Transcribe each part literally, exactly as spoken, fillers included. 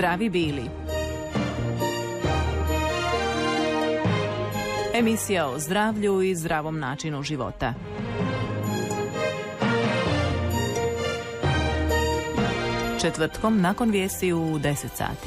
Zdravi bili. Emisija o zdravlju i zdravom načinu života. Četvrtkom nakon vijesti u deset sati.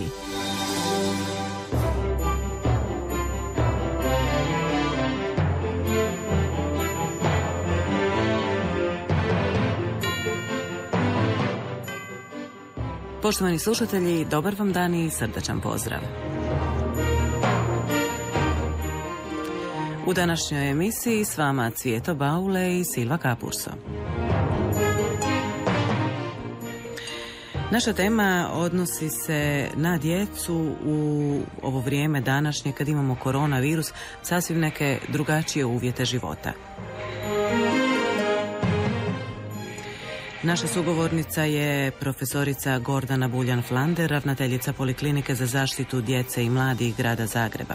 Poštovani slušatelji, dobar vam dan i srdačan pozdrav. U današnjoj emisiji s vama Cvijeto Baule i Silva Kapurso. Naša tema odnosi se na djecu u ovo vrijeme današnje kad imamo koronavirus, sasvim neke drugačije uvjete života. Naša sugovornica je profesorica Gordana Buljan-Flander, ravnateljica Poliklinike za zaštitu djece i mladih grada Zagreba.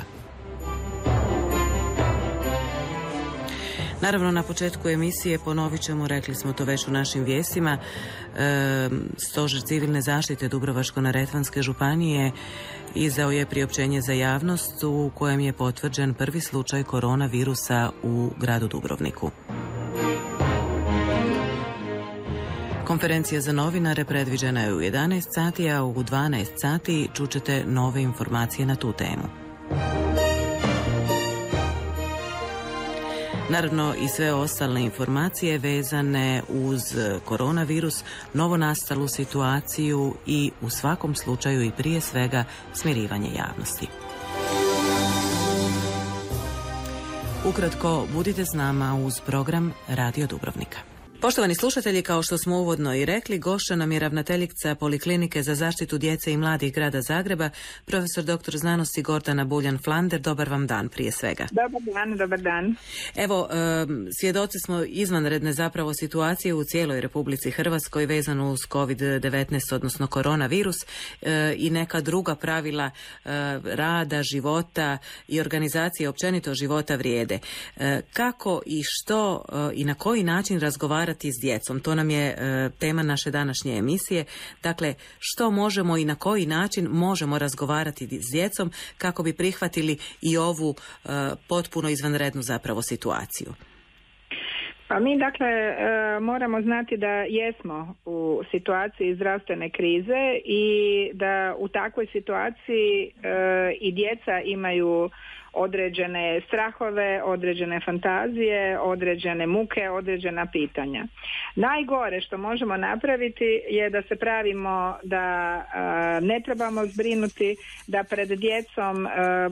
Naravno, na početku emisije ponovit ćemo, rekli smo to već u našim vijestima, e, Stožer civilne zaštite Dubrovačko-neretvanske županije izdao je priopćenje za javnost u kojem je potvrđen prvi slučaj koronavirusa u gradu Dubrovniku. Konferencija za novinare predviđena je u jedanaest sati, a u dvanaest sati čućete nove informacije na tu temu. Naravno i sve ostale informacije vezane uz koronavirus, novonastalu situaciju i u svakom slučaju i prije svega smirivanje javnosti. Ukratko, budite s nama uz program Radio Dubrovnika. Poštovani slušatelji, kao što smo uvodno i rekli, gošća nam je ravnateljica Poliklinike za zaštitu djece i mladih grada Zagreba, profesor doktor znanosti Gordana Buljan-Flander. Dobar vam dan prije svega. Dobar dan, dobar dan. Evo, svjedoci smo izvanredne zapravo situacije u cijeloj Republici Hrvatskoj vezano uz kovid devetnaest, odnosno koronavirus, i neka druga pravila rada, života i organizacije općenito života vrijede. Kako i što i na koji način razgovarati s djecom? To nam je e, tema naše današnje emisije. Dakle, što možemo i na koji način možemo razgovarati s djecom kako bi prihvatili i ovu e, potpuno izvanrednu zapravo situaciju? Pa mi dakle e, moramo znati da jesmo u situaciji zdravstvene krize i da u takvoj situaciji e, i djeca imaju određene strahove, određene fantazije, određene muke, određena pitanja. Najgore što možemo napraviti je da se pravimo da a, ne trebamo zbrinuti, da pred djecom a, a,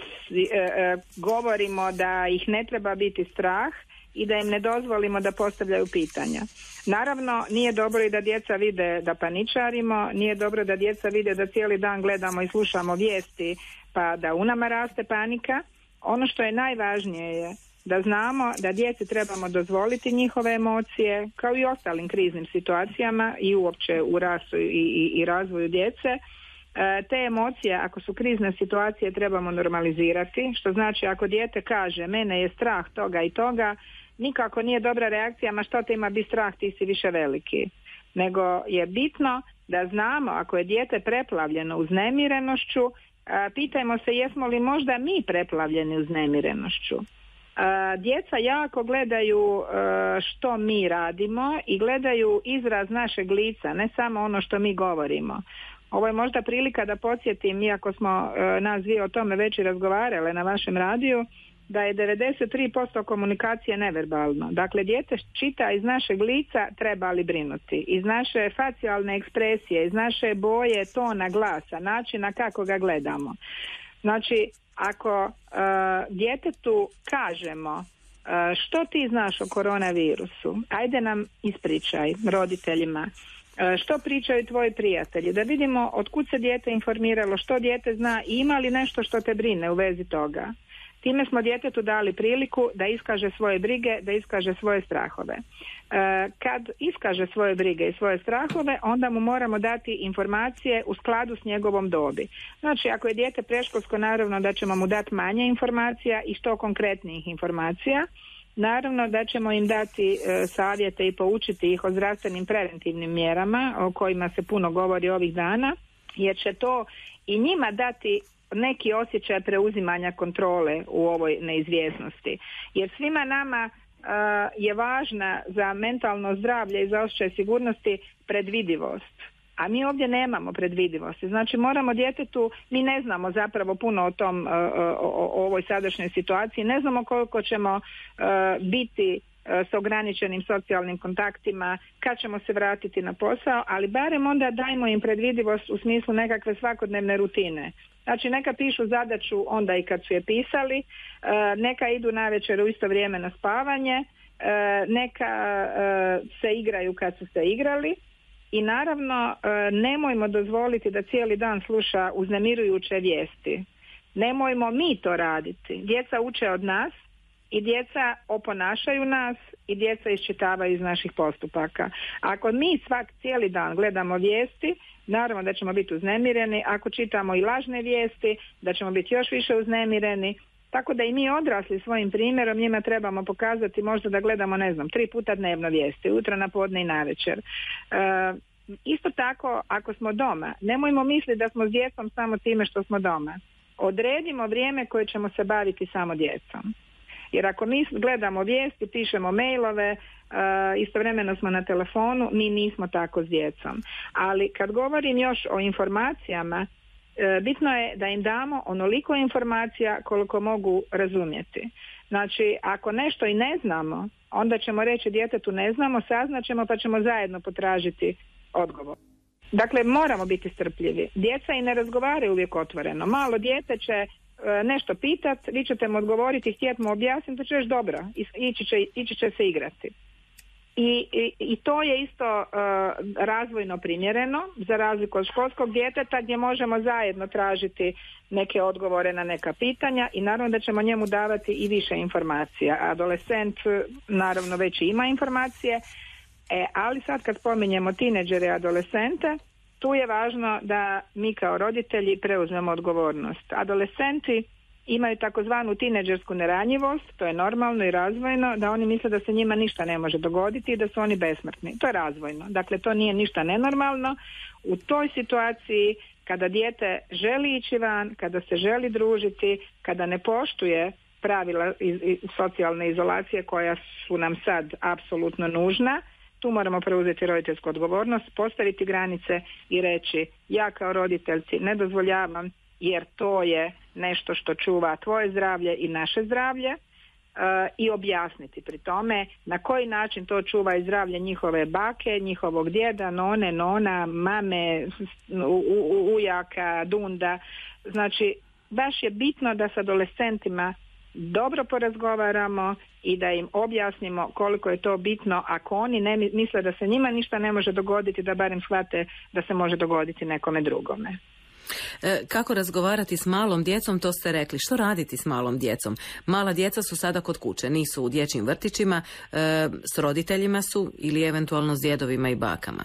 a, govorimo da ih ne treba biti strah i da im ne dozvolimo da postavljaju pitanja. Naravno, nije dobro i da djeca vide da paničarimo, nije dobro da djeca vide da cijeli dan gledamo i slušamo vijesti pa da u nama raste panika. Ono što je najvažnije je da znamo da djeci trebamo dozvoliti njihove emocije, kao i ostalim kriznim situacijama i uopće u rastu i, i, i razvoju djece. E, te emocije, ako su krizne situacije, trebamo normalizirati, što znači ako dijete kaže mene je strah toga i toga, nikako nije dobra reakcija, ma što te ima biti strah, ti si više veliki. Nego je bitno da znamo ako je dijete preplavljeno uznemirenošću, pitajmo se jesmo li možda mi preplavljeni uznemirenošću. Djeca jako gledaju što mi radimo i gledaju izraz našeg lica, ne samo ono što mi govorimo. Ovo je možda prilika da podsjetim, iako smo nas dvije o tome već i razgovarale na vašem radiju, da je devedeset tri posto komunikacije neverbalno. Dakle, dijete čita iz našeg lica treba li brinuti, iz naše facijalne ekspresije, iz naše boje, tona glasa, načina kako ga gledamo. Znači, ako uh, djetetu kažemo uh, što ti znaš o koronavirusu, ajde nam ispričaj roditeljima. Što pričaju tvoji prijatelji, da vidimo od kud se dijete informiralo, što dijete zna i ima li nešto što te brine u vezi toga. Time smo djetetu dali priliku da iskaže svoje brige, da iskaže svoje strahove. E, kad iskaže svoje brige i svoje strahove, onda mu moramo dati informacije u skladu s njegovom dobi. Znači, ako je dijete predškolsko, naravno da ćemo mu dati manje informacija i što konkretnijih informacija. Naravno da ćemo im dati e, savjete i poučiti ih o zdravstvenim preventivnim mjerama o kojima se puno govori ovih dana. jer će to i njima dati neki osjećaj preuzimanja kontrole u ovoj neizvjesnosti. Jer svima nama uh, je važna za mentalno zdravlje i za osjećaj sigurnosti predvidivost. A mi ovdje nemamo predvidivosti. Znači moramo djetetu, mi ne znamo zapravo puno o tom, uh, o, o ovoj sadašnjoj situaciji, ne znamo koliko ćemo uh, biti s ograničenim socijalnim kontaktima, kad ćemo se vratiti na posao, ali barem onda dajmo im predvidivost u smislu nekakve svakodnevne rutine. Znači neka pišu zadaću onda i kad su je pisali, neka idu navečer u isto vrijeme na spavanje, neka se igraju kad su se igrali i naravno nemojmo dozvoliti da cijeli dan sluša uznemirujuće vijesti. Nemojmo mi to raditi. Djeca uče od nas i djeca oponašaju nas i djeca iščitavaju iz naših postupaka. Ako mi svak cijeli dan gledamo vijesti, naravno da ćemo biti uznemireni. Ako čitamo i lažne vijesti, da ćemo biti još više uznemireni. Tako da i mi odrasli svojim primjerom njima trebamo pokazati možda da gledamo, ne znam, tri puta dnevno vijesti, utra, na podne i navečer. E, isto tako, ako smo doma, nemojmo misliti da smo s djecom samo time što smo doma. Odredimo vrijeme koje ćemo se baviti samo djecom. Jer ako mi gledamo vijesti, pišemo mailove, uh, istovremeno smo na telefonu, mi nismo tako s djecom. Ali kad govorim još o informacijama, uh, bitno je da im damo onoliko informacija koliko mogu razumjeti. Znači, ako nešto i ne znamo, onda ćemo reći djetetu ne znamo, saznaćemo pa ćemo zajedno potražiti odgovor. Dakle, moramo biti strpljivi. Djeca i ne razgovaraju uvijek otvoreno. Malo dijete će nešto pitat, vi ćete mu odgovoriti, htjeti mu objasniti, to će još dobro, ići će, ići će se igrati. I, i, i to je isto uh, razvojno primjereno, za razliku od školskog djeteta gdje možemo zajedno tražiti neke odgovore na neka pitanja i naravno da ćemo njemu davati i više informacija. Adolescent naravno već ima informacije, e, ali sad kad spominjemo tineđere i adolescente, tu je važno da mi kao roditelji preuzmemo odgovornost. Adolescenti imaju takozvanu tineđersku neranjivost, to je normalno i razvojno, da oni misle da se njima ništa ne može dogoditi i da su oni besmrtni. To je razvojno. Dakle, to nije ništa nenormalno. U toj situaciji, kada dijete želi ići van, kada se želi družiti, kada ne poštuje pravila iz, iz socijalne izolacije koja su nam sad apsolutno nužna, tu moramo preuzeti roditeljsku odgovornost, postaviti granice i reći ja kao roditelj ti ne dozvoljavam jer to je nešto što čuva tvoje zdravlje i naše zdravlje uh, i objasniti pri tome na koji način to čuva i zdravlje njihove bake, njihovog djeda, none, nona, mame, u, u, ujaka, dunda. Znači, baš je bitno da s adolescentima dobro porazgovaramo i da im objasnimo koliko je to bitno ako oni ne misle da se njima ništa ne može dogoditi, da barem shvate da se može dogoditi nekome drugome. E, kako razgovarati s malom djecom, to ste rekli. Što raditi s malom djecom? Mala djeca su sada kod kuće, nisu u dječjim vrtićima, e, s roditeljima su ili eventualno s djedovima i bakama.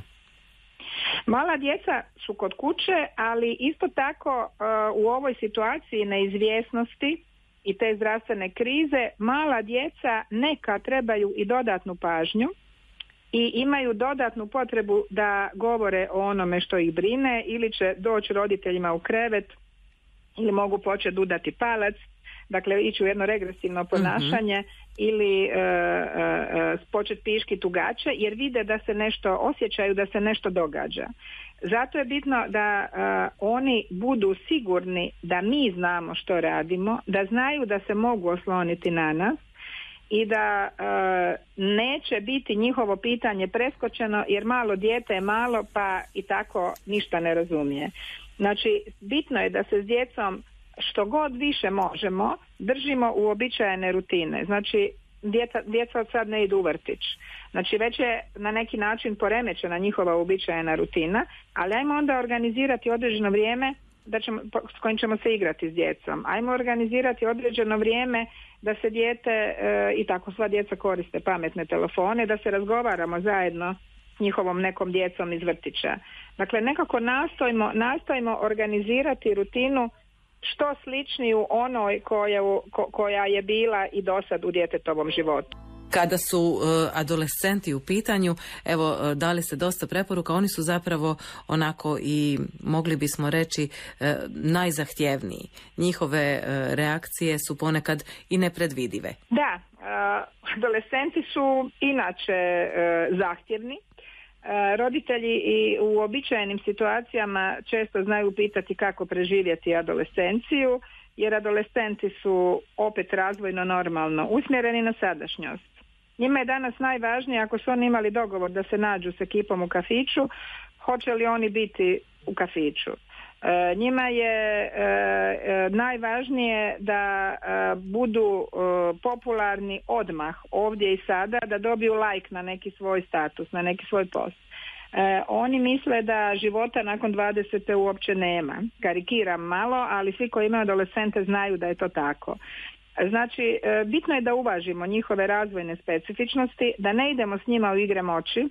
Mala djeca su kod kuće, ali isto tako uh, u ovoj situaciji neizvjesnosti i te zdravstvene krize, mala djeca neka trebaju i dodatnu pažnju i imaju dodatnu potrebu da govore o onome što ih brine ili će doći roditeljima u krevet ili mogu početi udati palac, dakle ići u jedno regresivno ponašanje mm-hmm. ili uh, uh, početi piški tugače jer vide da se nešto osjećaju, da se nešto događa. Zato je bitno da uh, oni budu sigurni da mi znamo što radimo, da znaju da se mogu osloniti na nas i da uh, neće biti njihovo pitanje preskočeno jer malo dijete je malo pa i tako ništa ne razumije. Znači, bitno je da se s djecom što god više možemo držimo uobičajene rutine. Znači, djeca, djeca od sad ne idu u vrtić. Znači, već je na neki način poremećena njihova uobičajena rutina, ali ajmo onda organizirati određeno vrijeme da ćemo, s kojim ćemo se igrati s djecom. Ajmo organizirati određeno vrijeme da se dijete, e, i tako sva djeca koriste pametne telefone, da se razgovaramo zajedno s njihovom nekom djecom iz vrtića. Dakle, nekako nastojimo, nastojimo organizirati rutinu što sličniju onoj koja, ko, koja je bila i dosad u djetetovom životu. Kada su uh, adolescenti u pitanju, evo, uh, dali se dosta preporuka, oni su zapravo onako i, mogli bismo reći, uh, najzahtjevniji. Njihove uh, reakcije su ponekad i nepredvidive. Da, uh, adolescenti su inače uh, zahtjevni. Uh, roditelji i u uobičajenim situacijama često znaju pitati kako preživjeti adolescenciju, jer adolescenti su opet razvojno normalno usmjereni na sadašnjost. Njima je danas najvažnije, ako su oni imali dogovor da se nađu s ekipom u kafiću, hoće li oni biti u kafiću. E, njima je e, e, najvažnije da e, budu e, popularni odmah, ovdje i sada, da dobiju like na neki svoj status, na neki svoj post. E, oni misle da života nakon dvadesete uopće nema. Karikiram malo, ali svi koji imaju adolescente znaju da je to tako. Znači, bitno je da uvažimo njihove razvojne specifičnosti, da ne idemo s njima u igre moći,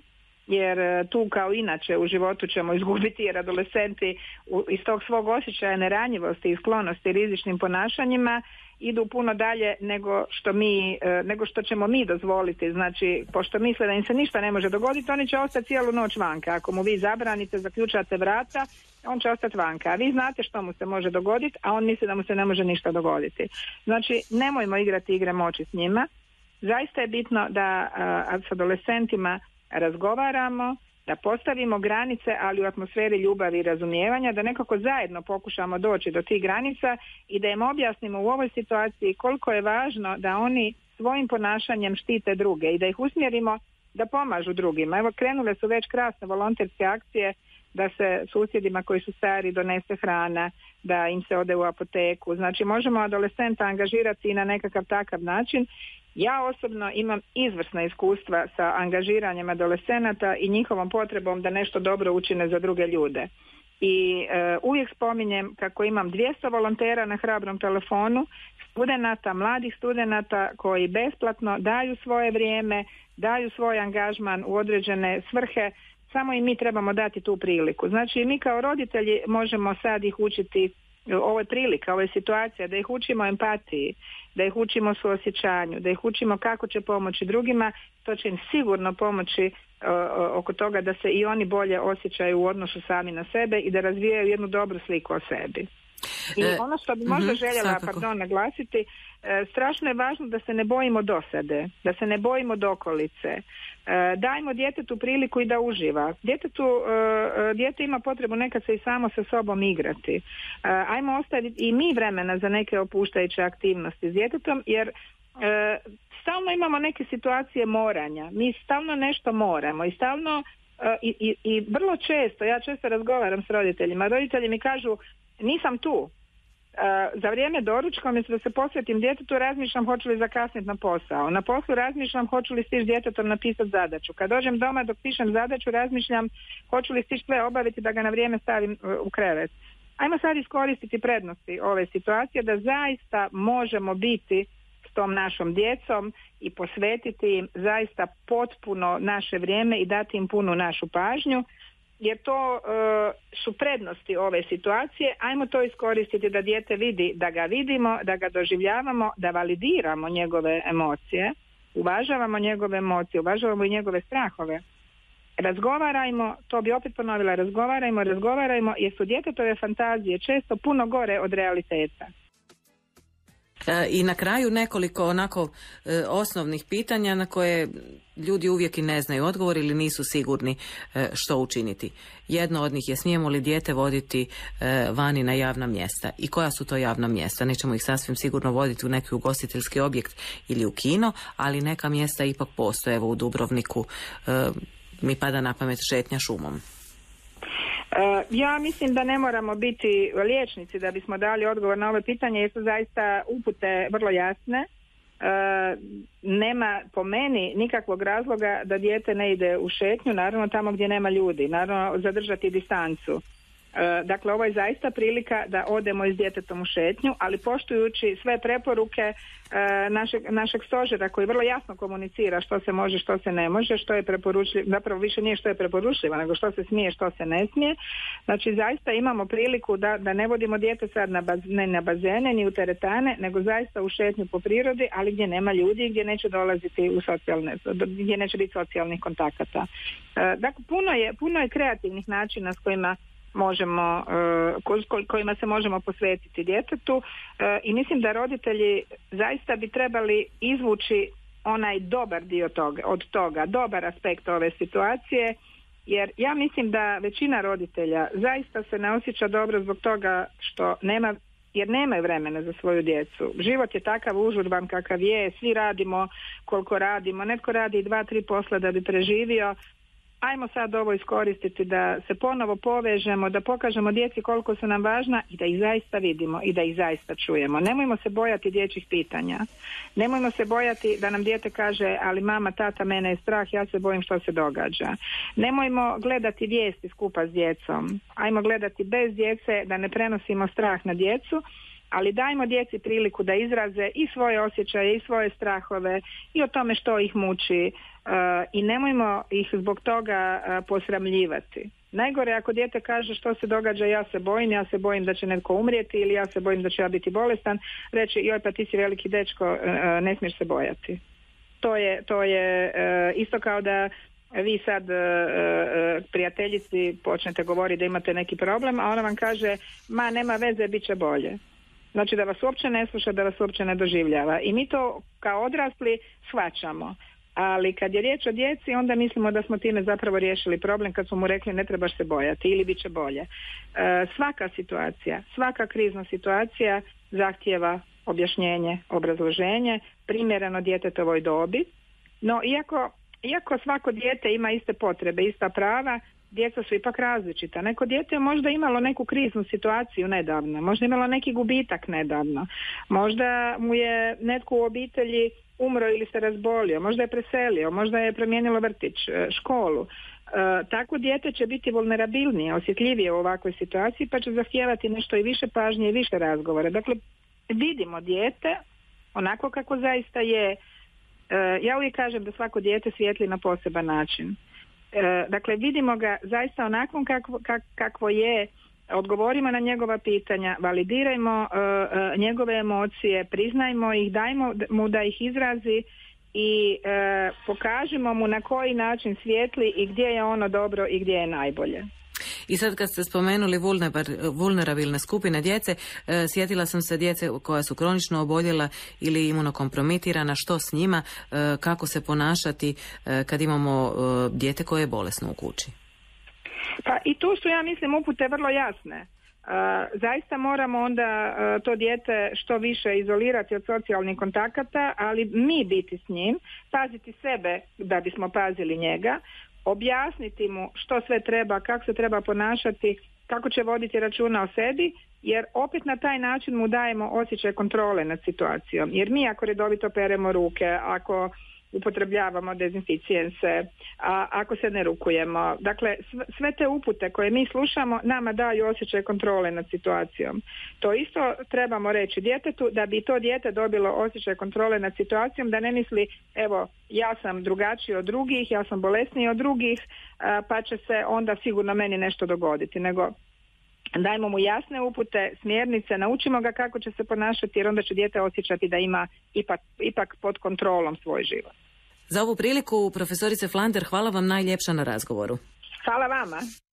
jer tu kao inače u životu ćemo izgubiti, jer adolescenti iz tog svog osjećaja neranjivosti i sklonosti rizičnim ponašanjima idu puno dalje nego što mi, nego što ćemo mi dozvoliti. Znači, pošto misle da im se ništa ne može dogoditi, oni će ostati cijelu noć vanka. Ako mu vi zabranite, zaključate vrata, on će ostati vanka. A vi znate što mu se može dogoditi, a on misli da mu se ne može ništa dogoditi. Znači, nemojmo igrati igre moći s njima. Zaista je bitno da a, s adolescentima razgovaramo, da postavimo granice, ali u atmosferi ljubavi i razumijevanja, da nekako zajedno pokušamo doći do tih granica i da im objasnimo u ovoj situaciji koliko je važno da oni svojim ponašanjem štite druge i da ih usmjerimo da pomažu drugima. Evo, krenule su već krasne volonterske akcije da se susjedima koji su stari donese hrana, da im se ode u apoteku. Znači, možemo adolescenta angažirati i na nekakav takav način. Ja osobno imam izvrsna iskustva sa angažiranjem adolescenata i njihovom potrebom da nešto dobro učine za druge ljude. I e, uvijek spominjem kako imam dvjesto volontera na hrabrom telefonu, studenata, mladih studenata koji besplatno daju svoje vrijeme, daju svoj angažman u određene svrhe, samo i mi trebamo dati tu priliku. Znači, mi kao roditelji možemo sad ih učiti, ovo je prilika, ovo je situacija, da ih učimo empatiji, da ih učimo suosjećanju, da ih učimo kako će pomoći drugima. To će im sigurno pomoći uh, oko toga da se i oni bolje osjećaju u odnosu sami na sebe i da razvijaju jednu dobru sliku o sebi. I e, ono što bi možda mm-hmm, željela pardon, naglasiti, e, strašno je važno da se ne bojimo dosade, da se ne bojimo dokolice. E, dajmo djetetu priliku i da uživa. Djetetu, e, dijete ima potrebu nekad se i samo sa sobom igrati. E, ajmo ostaviti i mi vremena za neke opuštajuće aktivnosti s djetetom, jer e, stalno imamo neke situacije moranja. Mi stalno nešto moramo i stalno e, i, i, i vrlo često, ja često razgovaram s roditeljima, roditelji mi kažu nisam tu. Uh, za vrijeme doručka, umjesto da se posvetim djetetu, razmišljam hoću li zakasniti na posao. Na poslu razmišljam hoću li stići djetetom napisati zadaću. Kad dođem doma dok pišem zadaću, razmišljam hoću li stići sve obaviti da ga na vrijeme stavim uh, u krevet. Ajmo sad iskoristiti prednosti ove situacije da zaista možemo biti s tom našom djecom i posvetiti im zaista potpuno naše vrijeme i dati im punu našu pažnju. Jer to e, su prednosti ove situacije. Ajmo to iskoristiti da dijete vidi da ga vidimo, da ga doživljavamo, da validiramo njegove emocije, uvažavamo njegove emocije, uvažavamo i njegove strahove. Razgovarajmo, to bi opet ponovila, razgovarajmo, razgovarajmo, jer su djetetove fantazije često puno gore od realiteta. I na kraju nekoliko onako e, osnovnih pitanja na koje ljudi uvijek i ne znaju odgovor ili nisu sigurni e, što učiniti. Jedno od njih je smijemo li dijete voditi e, vani na javna mjesta i koja su to javna mjesta. Nećemo ih sasvim sigurno voditi u neki ugostiteljski objekt ili u kino, ali neka mjesta ipak postoje. Evo u Dubrovniku e, mi pada na pamet šetnja šumom. Ja mislim da ne moramo biti liječnici da bismo dali odgovor na ovo pitanje, jer su zaista upute vrlo jasne. Nema po meni nikakvog razloga da dijete ne ide u šetnju, naravno tamo gdje nema ljudi, naravno zadržati distancu. Dakle, ovo je zaista prilika da odemo s djetetom u šetnju, ali poštujući sve preporuke našeg, našeg stožera koji vrlo jasno komunicira što se može, što se ne može, što je preporučljivo, zapravo više nije što je preporučljivo, nego što se smije, što se ne smije. Znači, zaista imamo priliku da, da ne vodimo dijete sad na, baz, ne na bazene, ni u teretane, nego zaista u šetnju po prirodi, ali gdje nema ljudi, gdje neće dolaziti u socijalne, gdje neće biti socijalnih kontakata. Dakle, puno je, puno je kreativnih načina s kojima možemo, kojima se možemo posvetiti djetetu i mislim da roditelji zaista bi trebali izvući onaj dobar dio toga, od toga, dobar aspekt ove situacije, jer ja mislim da većina roditelja zaista se ne osjeća dobro zbog toga što nema, jer nemaju vremena za svoju djecu. Život je takav užurban kakav je, svi radimo koliko radimo, netko radi dva, tri posla da bi preživio. Ajmo sad ovo iskoristiti da se ponovo povežemo, da pokažemo djeci koliko su nam važna i da ih zaista vidimo i da ih zaista čujemo. Nemojmo se bojati dječjih pitanja. Nemojmo se bojati da nam dijete kaže ali mama, tata, mene je strah, ja se bojim što se događa. Nemojmo gledati vijesti skupa s djecom. Ajmo gledati bez djece, da ne prenosimo strah na djecu, ali dajmo djeci priliku da izraze i svoje osjećaje i svoje strahove i o tome što ih muči uh, i nemojmo ih zbog toga uh, posramljivati. Najgore ako dijete kaže što se događa, ja se bojim, ja se bojim da će netko umrijeti ili ja se bojim da ću ja biti bolestan, reći joj pa ti si veliki dečko, uh, ne smiješ se bojati. To je, to je uh, isto kao da vi sad uh, uh, prijateljici počnete govoriti da imate neki problem, a ona vam kaže ma nema veze, bit će bolje. Znači da vas uopće ne sluša, da vas uopće ne doživljava. I mi to kao odrasli shvaćamo. Ali kad je riječ o djeci, onda mislimo da smo time zapravo riješili problem kad smo mu rekli ne trebaš se bojati ili bit će bolje. E, svaka situacija, svaka krizna situacija zahtijeva objašnjenje, obrazloženje, primjereno djetetovoj dobi. No iako, iako svako dijete ima iste potrebe, ista prava, djeca su ipak različita. Neko dijete je možda imalo neku kriznu situaciju nedavno, možda imalo neki gubitak nedavno, možda mu je netko u obitelji umro ili se razbolio, možda je preselio, možda je promijenilo vrtić, školu. E, tako dijete će biti vulnerabilnije, osjetljivije u ovakvoj situaciji pa će zahtijevati nešto i više pažnje i više razgovora. Dakle, vidimo dijete onako kako zaista je. E, ja uvijek kažem da svako dijete svijetli na poseban način. Dakle, vidimo ga zaista onakvom kakvo, kak, kakvo je, odgovorimo na njegova pitanja, validirajmo uh, uh, njegove emocije, priznajmo ih, dajmo mu da ih izrazi i uh, pokažimo mu na koji način svijetli i gdje je ono dobro i gdje je najbolje. I sad kad ste spomenuli vulnerabilne skupine djece, e, sjetila sam se djece koja su kronično oboljela ili imunokompromitirana, što s njima, e, kako se ponašati e, kad imamo e, dijete koje je bolesno u kući. Pa i tu su, ja mislim, upute vrlo jasne. E, zaista moramo onda e, to dijete što više izolirati od socijalnih kontakata, ali mi biti s njim, paziti sebe da bismo pazili njega, objasniti mu što sve treba, kako se treba ponašati, kako će voditi računa o sebi, jer opet na taj način mu dajemo osjećaj kontrole nad situacijom. Jer mi ako redovito peremo ruke, ako upotrebljavamo dezinficijense, a ako se ne rukujemo, dakle sve te upute koje mi slušamo nama daju osjećaj kontrole nad situacijom. To isto trebamo reći djetetu da bi to dijete dobilo osjećaj kontrole nad situacijom, da ne misli evo ja sam drugačiji od drugih, ja sam bolesniji od drugih, pa će se onda sigurno meni nešto dogoditi, nego dajmo mu jasne upute, smjernice, naučimo ga kako će se ponašati, jer onda će dijete osjećati da ima ipak, ipak pod kontrolom svoj život. Za ovu priliku, profesorice Flander, hvala vam najljepša na razgovoru. Hvala vama.